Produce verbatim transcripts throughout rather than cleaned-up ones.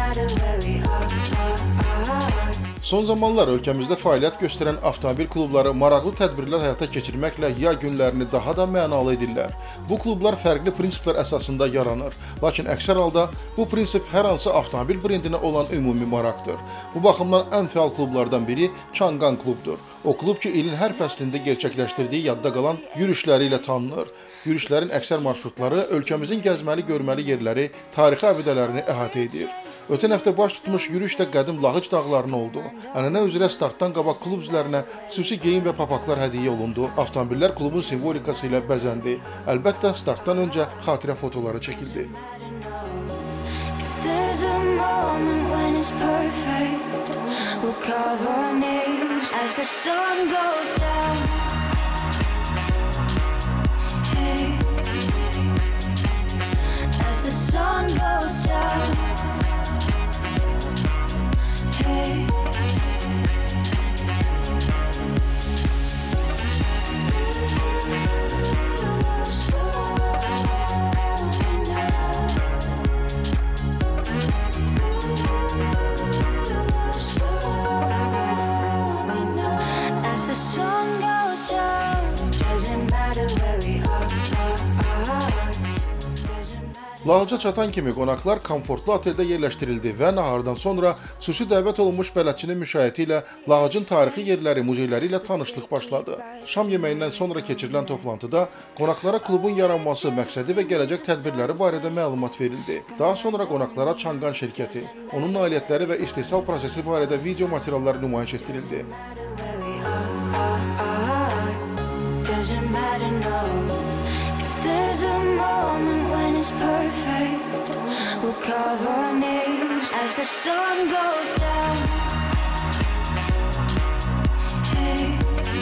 Son zamanlar ölkəmizdə fəaliyyət göstərən avtomobil klubları maraqlı tədbirlər həyata keçirməklə yay günlərini daha da mənalı edirlər. Bu klublar fərqli prinsiplər əsasında yaranır, lakin əksər halda bu prinsip hər hansı avtomobil brendinə olan ümumi maraqdır. Bu baxımdan ən fəal klublardan biri Changan klubdur. O klub ki, ilin hər fəslində gerçəkləşdirdiyi yadda qalan yürüşləri ilə tanınır. Yürüşlərin əksər marşrutları ölkəmizin gəzməli görməli yerləri, tarixi abidələrini əhatə edir. Ötən həftə baş tutmuş yürüş də qədim Lağıc dağlarına oldu. Ənənə üzrə startdan qabaq klub üzvlərinə xüsusi geyim və papaqlar hədiyyə olundu. Avtomobillər klubun simvolikası ilə bəzəndi. Əlbəttə, startdan öncə xatirə fotoları çəkildi. Lağıca çatan kimi qonaqlar komfortlu oteldə yerləşdirildi və nahardan sonra xüsusi dəvət olunmuş bələdçinin müşayiəti ilə Lağıcın tarixi yerləri, muzeyləri ilə tanışlıq başladı. Şam yeməyindən sonra keçirilən toplantıda qonaqlara klubun yaranması, məqsədi və gələcək tədbirləri barədə məlumat verildi. Daha sonra qonaqlara Changan şirkəti, onun nailiyyətləri və istehsal prosesi barədə video materiallar nümayiş etdirildi. There's a moment when it's perfect. We'll carve our names as the sun goes down. Hey,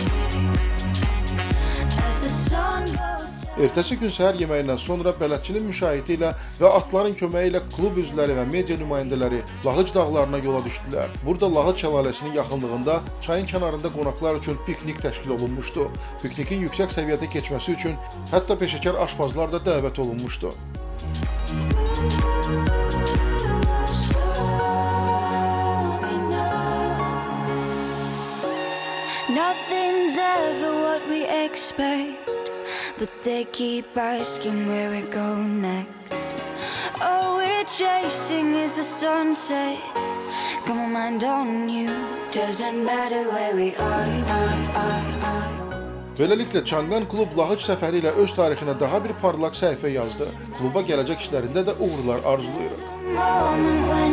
as the sun goes down. Ertəsi gün səhər yeməyindən sonra bələdçinin müşayiəti ilə və atların köməyi ilə klub üzvləri və media nümayəndələri Lağıc dağlarına yola düşdülər. Burada Lağıc şəlaləsinin yaxınlığında çayın kənarında qonaqlar üçün piknik təşkil olunmuşdu. Piknikin yüksək səviyyədə keçməsi üçün hətta peşəkar aşpazlar da dəvət olunmuşdu. Nothing's ever what we expect, but they keep asking where we go next. All we're chasing is the sunset. Got my mind on you. Doesn't matter where we are, are, are, are. Beləliklə, Changan klub Lağıc səfəri ilə öz tarixinə daha bir parlaq səhifə yazdı. Kluba gələcək işlərində də uğurlar arzulayırıq.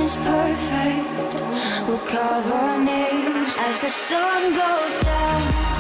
We'll carve our names as the sun goes down.